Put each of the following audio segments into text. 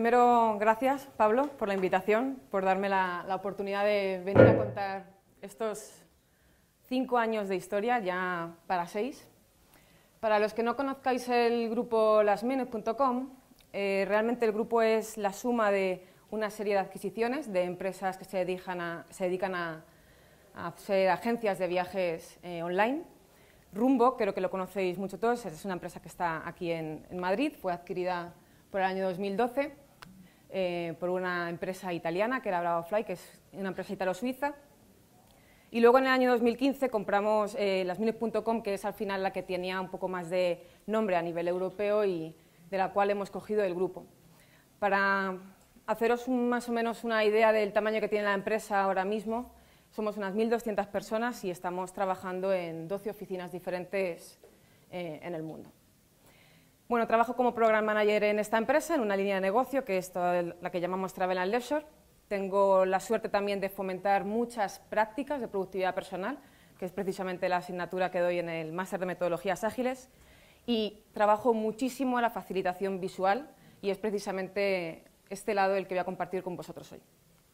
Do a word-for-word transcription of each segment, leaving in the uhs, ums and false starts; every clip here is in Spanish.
primero, gracias, Pablo, por la invitación, por darme la, la oportunidad de venir a contar estos cinco años de historia, ya para seis. Para los que no conozcáis el grupo last minute punto com, eh, realmente el grupo es la suma de una serie de adquisiciones de empresas que se dedican a, se dedican a, a ser agencias de viajes eh, online. Rumbo, creo que lo conocéis mucho todos, es una empresa que está aquí en, en Madrid, fue adquirida por el año dos mil doce eh, por una empresa italiana que era Bravofly, que es una empresa italo-suiza. Y luego en el año dos mil quince compramos eh, last minute punto com, que es al final la que tenía un poco más de nombre a nivel europeo y de la cual hemos cogido el grupo. Para haceros un, más o menos una idea del tamaño que tiene la empresa ahora mismo, somos unas mil doscientas personas y estamos trabajando en doce oficinas diferentes eh, en el mundo. Bueno, trabajo como Program Manager en esta empresa, en una línea de negocio que es toda la que llamamos Travel and Leisure. Tengo la suerte también de fomentar muchas prácticas de productividad personal, que es precisamente la asignatura que doy en el Máster de Metodologías Ágiles, y trabajo muchísimo en la facilitación visual y es precisamente este lado el que voy a compartir con vosotros hoy.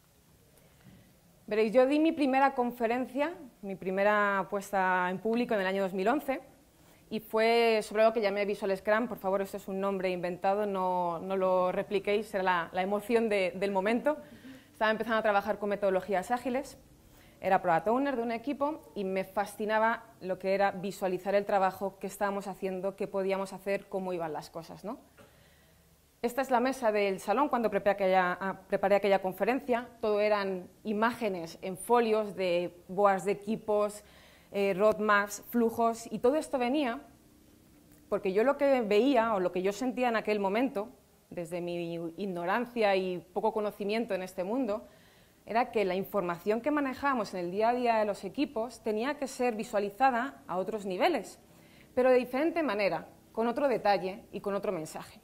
Veréis, yo di mi primera conferencia, mi primera puesta en público en el año dos mil once y fue sobre algo que llamé Visual Scrum. Por favor, esto es un nombre inventado, no, no lo repliquéis, era la, la emoción de, del momento. Estaba empezando a trabajar con metodologías ágiles, era Product Owner de un equipo y me fascinaba lo que era visualizar el trabajo, qué estábamos haciendo, qué podíamos hacer, cómo iban las cosas, ¿no? Esta es la mesa del salón cuando preparé aquella, preparé aquella conferencia. Todo eran imágenes en folios de boards de equipos, eh, roadmaps, flujos, y todo esto venía porque yo lo que veía o lo que yo sentía en aquel momento, desde mi ignorancia y poco conocimiento en este mundo, era que la información que manejábamos en el día a día de los equipos tenía que ser visualizada a otros niveles, pero de diferente manera, con otro detalle y con otro mensaje.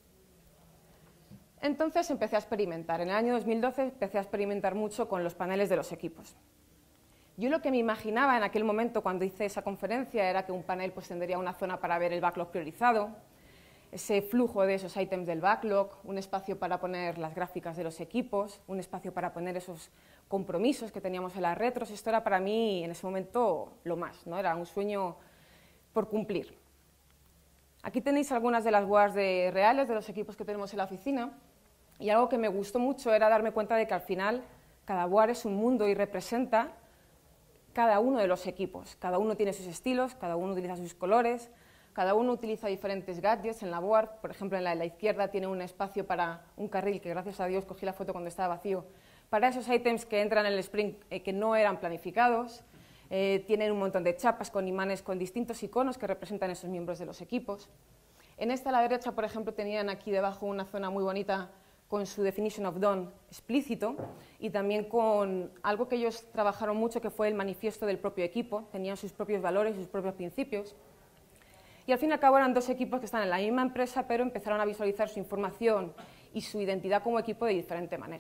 Entonces empecé a experimentar. En el año dos mil doce empecé a experimentar mucho con los paneles de los equipos. Yo lo que me imaginaba en aquel momento cuando hice esa conferencia era que un panel pues, tendría una zona para ver el backlog priorizado, ese flujo de esos ítems del backlog, un espacio para poner las gráficas de los equipos, un espacio para poner esos compromisos que teníamos en las retros. Esto era para mí en ese momento lo más, ¿no? Era un sueño por cumplir. Aquí tenéis algunas de las boards de reales de los equipos que tenemos en la oficina y algo que me gustó mucho era darme cuenta de que al final cada board es un mundo y representa cada uno de los equipos. Cada uno tiene sus estilos, cada uno utiliza sus colores, cada uno utiliza diferentes gadgets en la board. Por ejemplo, en la de la izquierda tiene un espacio para un carril, que gracias a Dios cogí la foto cuando estaba vacío, para esos ítems que entran en el sprint eh, que no eran planificados. Eh, tienen un montón de chapas con imanes con distintos iconos que representan esos miembros de los equipos. En esta a la derecha, por ejemplo, tenían aquí debajo una zona muy bonita con su definition of done explícito y también con algo que ellos trabajaron mucho, que fue el manifiesto del propio equipo. Tenían sus propios valores, sus propios principios. Y al fin y al cabo eran dos equipos que están en la misma empresa, pero empezaron a visualizar su información y su identidad como equipo de diferente manera.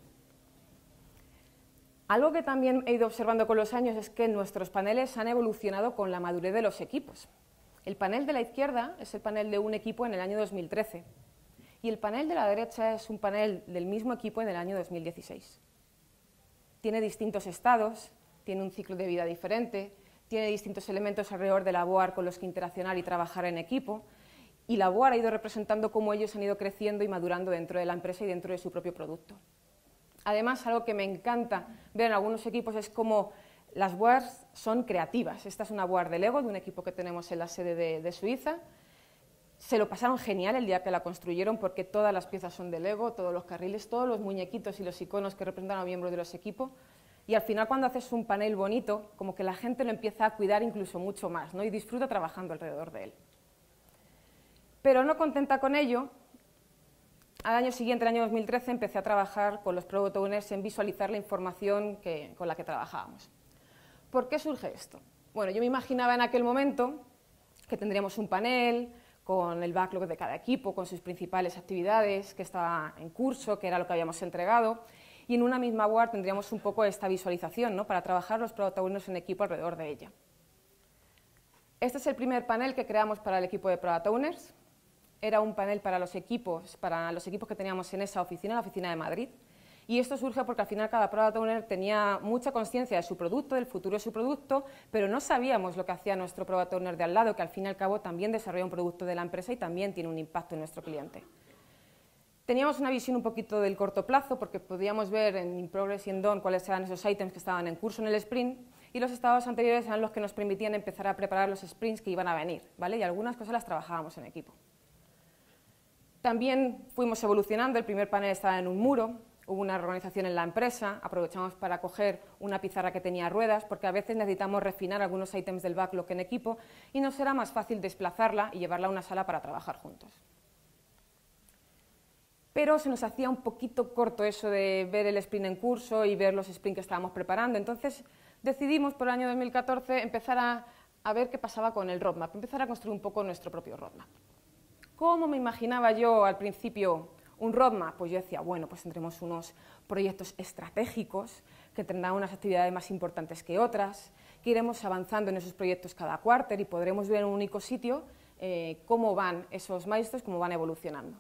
Algo que también he ido observando con los años es que nuestros paneles han evolucionado con la madurez de los equipos. El panel de la izquierda es el panel de un equipo en el año dos mil trece y el panel de la derecha es un panel del mismo equipo en el año dos mil dieciséis. Tiene distintos estados, tiene un ciclo de vida diferente, tiene distintos elementos alrededor de la board con los que interaccionar y trabajar en equipo, y la board ha ido representando cómo ellos han ido creciendo y madurando dentro de la empresa y dentro de su propio producto. Además, algo que me encanta ver en algunos equipos es cómo las boards son creativas. Esta es una board de Lego de un equipo que tenemos en la sede de, de Suiza. Se lo pasaron genial el día que la construyeron porque todas las piezas son de Lego, todos los carriles, todos los muñequitos y los iconos que representan a los miembros de los equipos. Y al final, cuando haces un panel bonito, como que la gente lo empieza a cuidar incluso mucho más, ¿no? Y disfruta trabajando alrededor de él. Pero no contenta con ello, al año siguiente, el año dos mil trece, empecé a trabajar con los Product Owners en visualizar la información que, con la que trabajábamos. ¿Por qué surge esto? Bueno, yo me imaginaba en aquel momento que tendríamos un panel con el backlog de cada equipo, con sus principales actividades, que estaba en curso, que era lo que habíamos entregado, y en una misma board tendríamos un poco esta visualización, ¿no? Para trabajar los Product Owners en equipo alrededor de ella. Este es el primer panel que creamos para el equipo de Product Owners. era un panel para los equipos, para los equipos que teníamos en esa oficina, la oficina de Madrid. Y esto surge porque al final cada Product Owner tenía mucha conciencia de su producto, del futuro de su producto, pero no sabíamos lo que hacía nuestro Product Owner de al lado, que al fin y al cabo también desarrolla un producto de la empresa y también tiene un impacto en nuestro cliente. Teníamos una visión un poquito del corto plazo, porque podíamos ver en In Progress y en Done cuáles eran esos ítems que estaban en curso en el sprint, y los estados anteriores eran los que nos permitían empezar a preparar los sprints que iban a venir, ¿vale? Y algunas cosas las trabajábamos en equipo. También fuimos evolucionando, el primer panel estaba en un muro, hubo una reorganización en la empresa, aprovechamos para coger una pizarra que tenía ruedas, porque a veces necesitamos refinar algunos ítems del backlog en equipo y nos era más fácil desplazarla y llevarla a una sala para trabajar juntos. Pero se nos hacía un poquito corto eso de ver el sprint en curso y ver los sprints que estábamos preparando, entonces decidimos por el año dos mil catorce empezar a, a ver qué pasaba con el roadmap, empezar a construir un poco nuestro propio roadmap. ¿Cómo me imaginaba yo al principio un roadmap? Pues yo decía, bueno, pues tendremos unos proyectos estratégicos que tendrán unas actividades más importantes que otras, que iremos avanzando en esos proyectos cada quarter y podremos ver en un único sitio eh, cómo van esos milestones, cómo van evolucionando.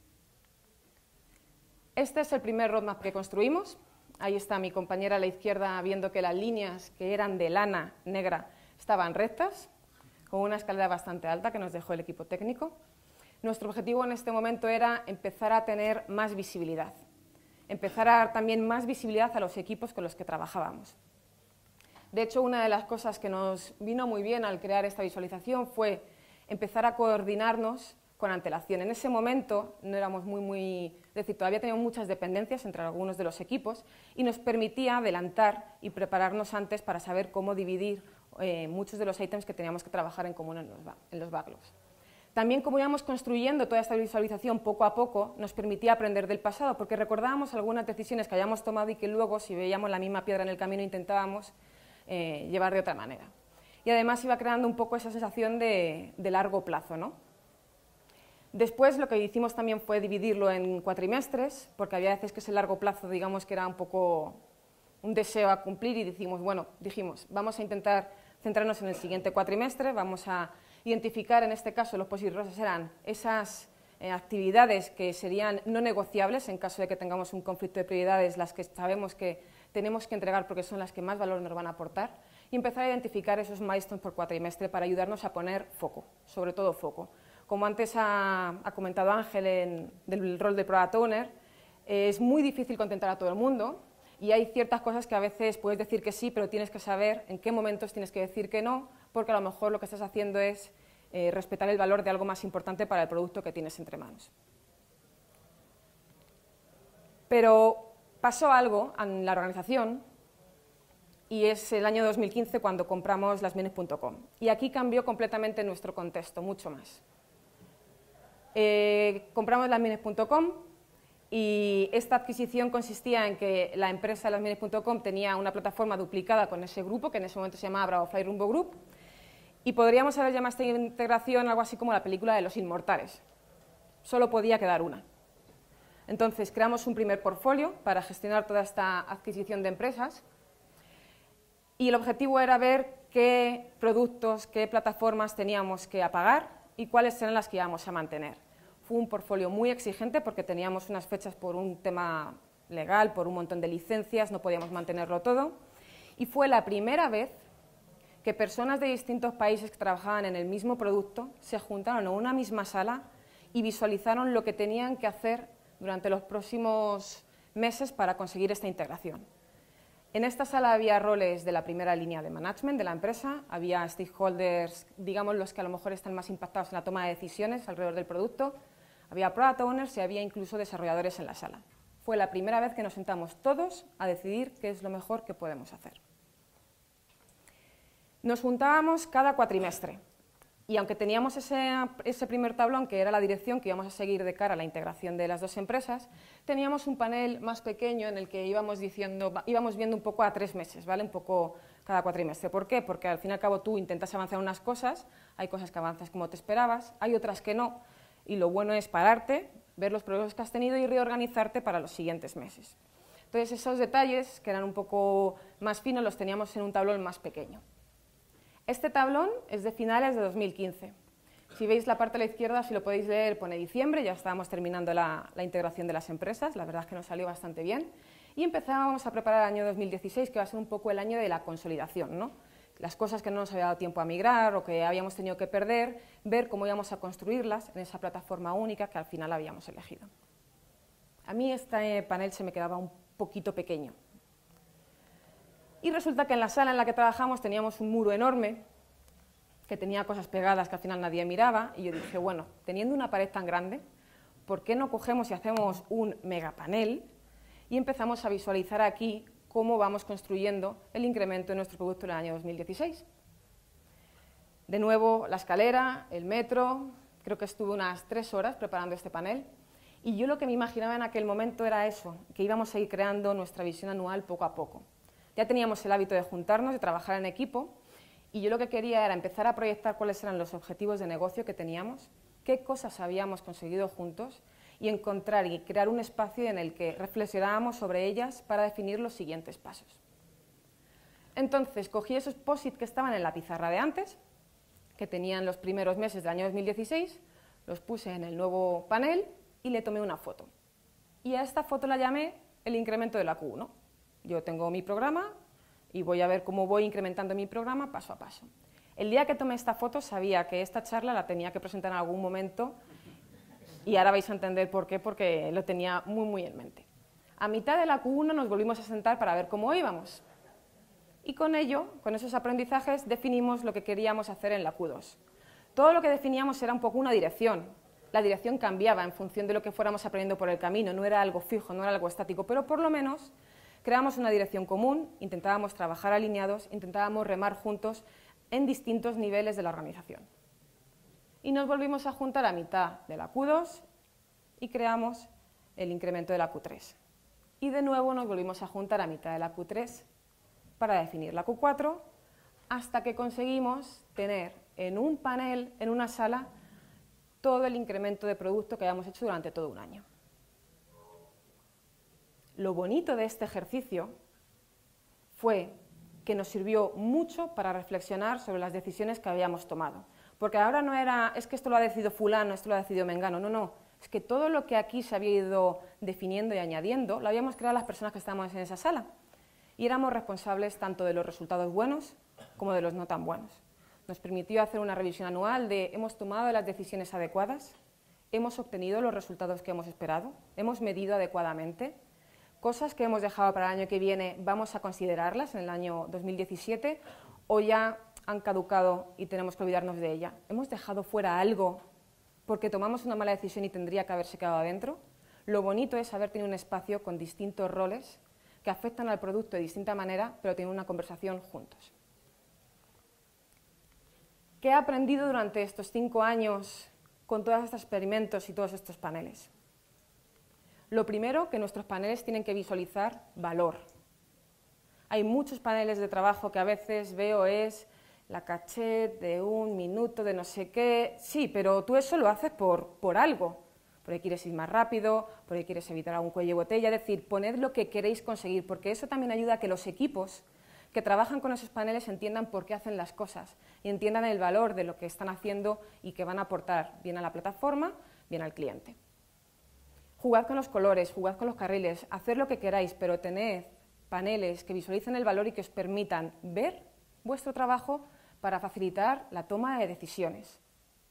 Este es el primer roadmap que construimos. Ahí está mi compañera a la izquierda viendo que las líneas que eran de lana negra estaban rectas, con una escalera bastante alta que nos dejó el equipo técnico. Nuestro objetivo en este momento era empezar a tener más visibilidad, empezar a dar también más visibilidad a los equipos con los que trabajábamos. De hecho, una de las cosas que nos vino muy bien al crear esta visualización fue empezar a coordinarnos con antelación. En ese momento no éramos muy, muy, es decir, todavía teníamos muchas dependencias entre algunos de los equipos y nos permitía adelantar y prepararnos antes para saber cómo dividir eh, muchos de los ítems que teníamos que trabajar en común en los, en los backlogs. También, como íbamos construyendo toda esta visualización poco a poco, nos permitía aprender del pasado, porque recordábamos algunas decisiones que hayamos tomado y que luego, si veíamos la misma piedra en el camino, intentábamos eh, llevar de otra manera. Y además iba creando un poco esa sensación de, de largo plazo, ¿no? Después lo que hicimos también fue dividirlo en cuatrimestres, porque había veces que ese largo plazo, digamos, que era un poco un deseo a cumplir y dijimos, bueno, dijimos, vamos a intentar centrarnos en el siguiente cuatrimestre, vamos a identificar, en este caso, los posibles eran esas eh, actividades que serían no negociables en caso de que tengamos un conflicto de prioridades, las que sabemos que tenemos que entregar porque son las que más valor nos van a aportar, y empezar a identificar esos milestones por cuatrimestre para ayudarnos a poner foco, sobre todo foco. Como antes ha, ha comentado Ángel en, del rol de Product Owner, eh, es muy difícil contentar a todo el mundo y hay ciertas cosas que a veces puedes decir que sí, pero tienes que saber en qué momentos tienes que decir que no, porque a lo mejor lo que estás haciendo es eh, respetar el valor de algo más importante para el producto que tienes entre manos. Pero pasó algo en la organización y es el año dos mil quince cuando compramos lasminis punto com. Y aquí cambió completamente nuestro contexto, mucho más. Eh, compramos lasminis punto com y esta adquisición consistía en que la empresa lasminis punto com tenía una plataforma duplicada con ese grupo, que en ese momento se llamaba Bravofly Rumbo Group, y podríamos haber llamado a esta integración algo así como la película de los inmortales. Solo podía quedar una. Entonces creamos un primer portfolio para gestionar toda esta adquisición de empresas y el objetivo era ver qué productos, qué plataformas teníamos que apagar y cuáles eran las que íbamos a mantener. Fue un portfolio muy exigente porque teníamos unas fechas por un tema legal, por un montón de licencias, no podíamos mantenerlo todo. Y fue la primera vez que personas de distintos países que trabajaban en el mismo producto se juntaron en una misma sala y visualizaron lo que tenían que hacer durante los próximos meses para conseguir esta integración. En esta sala había roles de la primera línea de management de la empresa, había stakeholders, digamos los que a lo mejor están más impactados en la toma de decisiones alrededor del producto, había product owners y había incluso desarrolladores en la sala. Fue la primera vez que nos sentamos todos a decidir qué es lo mejor que podemos hacer. Nos juntábamos cada cuatrimestre y aunque teníamos ese, ese primer tablón que era la dirección que íbamos a seguir de cara a la integración de las dos empresas, teníamos un panel más pequeño en el que íbamos, diciendo, íbamos viendo un poco a tres meses, ¿vale? Un poco cada cuatrimestre. ¿Por qué? Porque al fin y al cabo tú intentas avanzar unas cosas, hay cosas que avanzas como te esperabas, hay otras que no, y lo bueno es pararte, ver los progresos que has tenido y reorganizarte para los siguientes meses. Entonces esos detalles, que eran un poco más finos, los teníamos en un tablón más pequeño. Este tablón es de finales de dos mil quince. Si veis la parte de la izquierda, si lo podéis leer, pone diciembre, ya estábamos terminando la, la integración de las empresas, la verdad es que nos salió bastante bien, y empezábamos a preparar el año dos mil dieciséis, que va a ser un poco el año de la consolidación, ¿no? Las cosas que no nos había dado tiempo a migrar o que habíamos tenido que perder, ver cómo íbamos a construirlas en esa plataforma única que al final habíamos elegido. A mí este panel se me quedaba un poquito pequeño. Y resulta que en la sala en la que trabajamos teníamos un muro enorme que tenía cosas pegadas que al final nadie miraba, y yo dije, bueno, teniendo una pared tan grande, ¿por qué no cogemos y hacemos un megapanel y empezamos a visualizar aquí cómo vamos construyendo el incremento de nuestro producto en el año dos mil dieciséis? De nuevo, la escalera, el metro, creo que estuve unas tres horas preparando este panel, y yo lo que me imaginaba en aquel momento era eso, que íbamos a ir creando nuestra visión anual poco a poco. Ya teníamos el hábito de juntarnos, de trabajar en equipo, y yo lo que quería era empezar a proyectar cuáles eran los objetivos de negocio que teníamos, qué cosas habíamos conseguido juntos, y encontrar y crear un espacio en el que reflexionábamos sobre ellas para definir los siguientes pasos. Entonces, cogí esos post-it que estaban en la pizarra de antes, que tenían los primeros meses del año dos mil dieciséis, los puse en el nuevo panel y le tomé una foto. Y a esta foto la llamé el incremento de la Q uno. Yo tengo mi programa y voy a ver cómo voy incrementando mi programa paso a paso. El día que tomé esta foto sabía que esta charla la tenía que presentar en algún momento, y ahora vais a entender por qué, porque lo tenía muy, muy en mente. A mitad de la Q uno nos volvimos a sentar para ver cómo íbamos. Y con ello, con esos aprendizajes, definimos lo que queríamos hacer en la Q dos. Todo lo que definíamos era un poco una dirección. La dirección cambiaba en función de lo que fuéramos aprendiendo por el camino, no era algo fijo, no era algo estático, pero por lo menos creábamos una dirección común, intentábamos trabajar alineados, intentábamos remar juntos en distintos niveles de la organización. Y nos volvimos a juntar a mitad de la Q dos y creamos el incremento de la Q tres. Y de nuevo nos volvimos a juntar a mitad de la Q tres para definir la Q cuatro, hasta que conseguimos tener en un panel, en una sala, todo el incremento de producto que habíamos hecho durante todo un año. Lo bonito de este ejercicio fue que nos sirvió mucho para reflexionar sobre las decisiones que habíamos tomado. Porque ahora no era, es que esto lo ha decidido fulano, esto lo ha decidido mengano, no, no. Es que todo lo que aquí se había ido definiendo y añadiendo, lo habíamos creado las personas que estábamos en esa sala. Y éramos responsables tanto de los resultados buenos como de los no tan buenos. Nos permitió hacer una revisión anual de hemos tomado las decisiones adecuadas, hemos obtenido los resultados que hemos esperado, hemos medido adecuadamente, cosas que hemos dejado para el año que viene, vamos a considerarlas en el año dos mil diecisiete o ya han caducado y tenemos que olvidarnos de ella. ¿Hemos dejado fuera algo porque tomamos una mala decisión y tendría que haberse quedado adentro? Lo bonito es haber tenido un espacio con distintos roles que afectan al producto de distinta manera, pero tienen una conversación juntos. ¿Qué he aprendido durante estos cinco años con todos estos experimentos y todos estos paneles? Lo primero, que nuestros paneles tienen que visualizar valor. Hay muchos paneles de trabajo que a veces veo es la cachet de un minuto de no sé qué. Sí, pero tú eso lo haces por, por algo. Porque quieres ir más rápido, porque quieres evitar algún cuello de botella. Es decir, poned lo que queréis conseguir, porque eso también ayuda a que los equipos que trabajan con esos paneles entiendan por qué hacen las cosas y entiendan el valor de lo que están haciendo y que van a aportar bien a la plataforma, bien al cliente. Jugad con los colores, jugad con los carriles, haced lo que queráis, pero tened paneles que visualicen el valor y que os permitan ver vuestro trabajo para facilitar la toma de decisiones.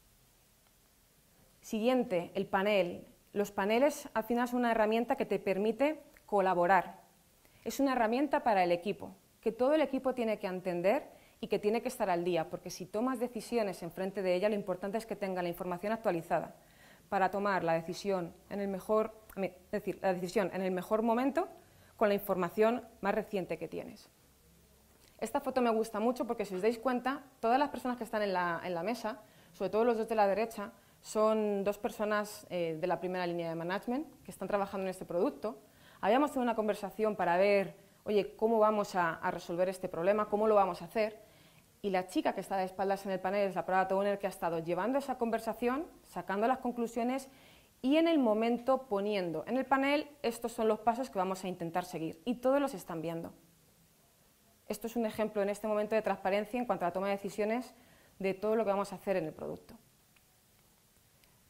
Siguiente, el panel. Los paneles al final son una herramienta que te permite colaborar. Es una herramienta para el equipo, que todo el equipo tiene que entender y que tiene que estar al día, porque si tomas decisiones enfrente de ella, lo importante es que tenga la información actualizada para tomar la decisión en el mejor, es decir, la decisión en el mejor momento con la información más reciente que tienes. Esta foto me gusta mucho porque si os dais cuenta, todas las personas que están en la, en la mesa, sobre todo los dos de la derecha, son dos personas eh, de la primera línea de management que están trabajando en este producto. Habíamos tenido una conversación para ver, oye, cómo vamos a, a resolver este problema, cómo lo vamos a hacer. Y la chica que está de espaldas en el panel es la product owner que ha estado llevando esa conversación, sacando las conclusiones y en el momento poniendo en el panel estos son los pasos que vamos a intentar seguir y todos los están viendo. Esto es un ejemplo en este momento de transparencia en cuanto a la toma de decisiones de todo lo que vamos a hacer en el producto.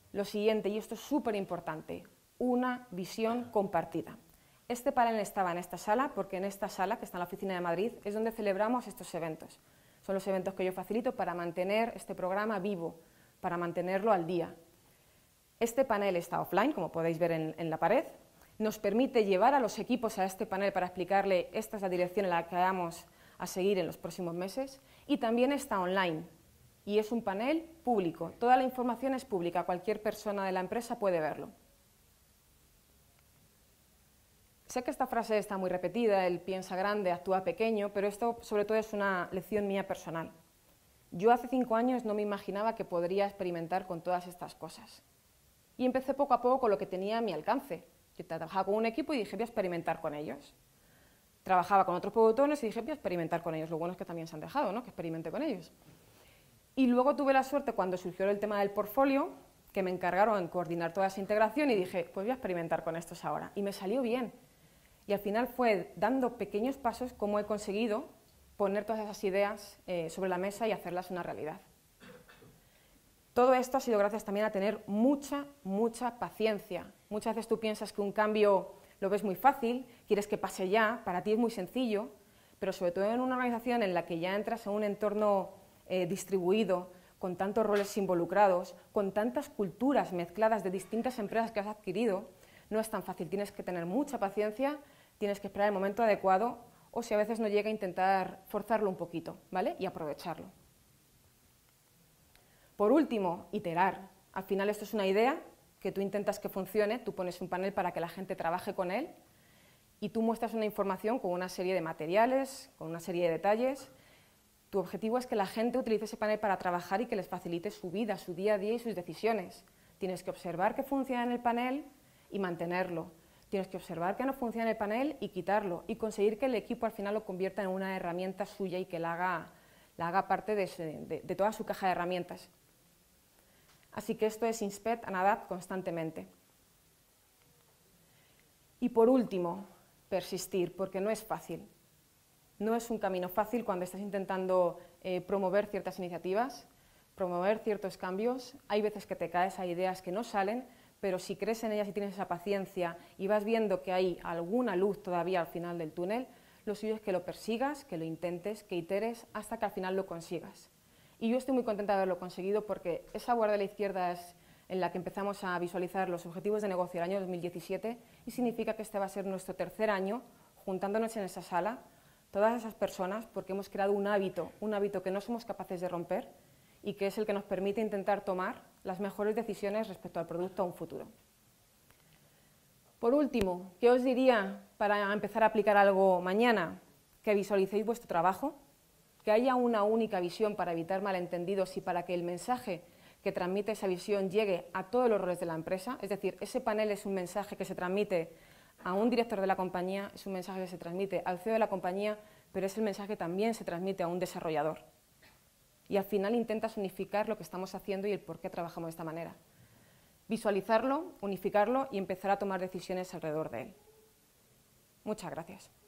lo siguiente, y esto es súper importante, una visión compartida. Este panel estaba en esta sala porque en esta sala, que está en la oficina de Madrid, es donde celebramos estos eventos. Son los eventos que yo facilito para mantener este programa vivo, para mantenerlo al día. Este panel está offline, como podéis ver en, en la pared. Nos permite llevar a los equipos a este panel para explicarle esta es la dirección en la que vamos a seguir en los próximos meses. Y también está online. Y es un panel público. Toda la información es pública, cualquier persona de la empresa puede verlo. Sé que esta frase está muy repetida, el piensa grande, actúa pequeño, pero esto sobre todo es una lección mía personal. Yo hace cinco años no me imaginaba que podría experimentar con todas estas cosas. Y empecé poco a poco con lo que tenía a mi alcance. Yo trabajaba con un equipo y dije, voy a experimentar con ellos. Trabajaba con otros productores y dije, voy a experimentar con ellos. Lo bueno es que también se han dejado, ¿no?, que experimente con ellos. Y luego tuve la suerte, cuando surgió el tema del portfolio, que me encargaron en coordinar toda esa integración y dije, pues voy a experimentar con estos ahora. Y me salió bien. Y al final fue dando pequeños pasos como he conseguido poner todas esas ideas eh, sobre la mesa y hacerlas una realidad. Todo esto ha sido gracias también a tener mucha, mucha paciencia. Muchas veces tú piensas que un cambio lo ves muy fácil, quieres que pase ya, para ti es muy sencillo, pero sobre todo en una organización en la que ya entras en un entorno eh, distribuido, con tantos roles involucrados, con tantas culturas mezcladas de distintas empresas que has adquirido, no es tan fácil. Tienes que tener mucha paciencia, tienes que esperar el momento adecuado, o si a veces no llega, a intentar forzarlo un poquito, ¿vale?, y aprovecharlo. Por último, iterar. Al final esto es una idea que tú intentas que funcione, tú pones un panel para que la gente trabaje con él y tú muestras una información con una serie de materiales, con una serie de detalles. Tu objetivo es que la gente utilice ese panel para trabajar y que les facilite su vida, su día a día y sus decisiones. Tienes que observar que funciona en el panel y mantenerlo. Tienes que observar que no funciona en el panel y quitarlo y conseguir que el equipo al final lo convierta en una herramienta suya y que la haga, la haga parte de, ese, de, de toda su caja de herramientas. Así que esto es inspect and adapt constantemente. Y por último, persistir, porque no es fácil. No es un camino fácil cuando estás intentando eh, promover ciertas iniciativas, promover ciertos cambios. Hay veces que te caes a ideas que no salen, pero si crees en ellas y tienes esa paciencia y vas viendo que hay alguna luz todavía al final del túnel, lo suyo es que lo persigas, que lo intentes, que iteres hasta que al final lo consigas. Y yo estoy muy contenta de haberlo conseguido porque esa guardia de la izquierda es en la que empezamos a visualizar los objetivos de negocio del año dos mil diecisiete y significa que este va a ser nuestro tercer año juntándonos en esa sala, todas esas personas, porque hemos creado un hábito, un hábito que no somos capaces de romper y que es el que nos permite intentar tomar las mejores decisiones respecto al producto a un futuro. Por último, ¿qué os diría para empezar a aplicar algo mañana? Que visualicéis vuestro trabajo, que haya una única visión para evitar malentendidos y para que el mensaje que transmite esa visión llegue a todos los roles de la empresa. Es decir, ese panel es un mensaje que se transmite a un director de la compañía, es un mensaje que se transmite al C E O de la compañía, pero es el mensaje que también se transmite a un desarrollador. Y al final intentas unificar lo que estamos haciendo y el por qué trabajamos de esta manera. Visualizarlo, unificarlo y empezar a tomar decisiones alrededor de él. Muchas gracias.